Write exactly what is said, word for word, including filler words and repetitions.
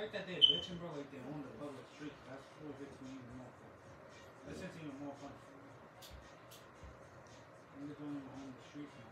fact that they're bitching, bro, like they own the public street, that's what gets me even more fun. That's just even more fun. And they're doing on the streets.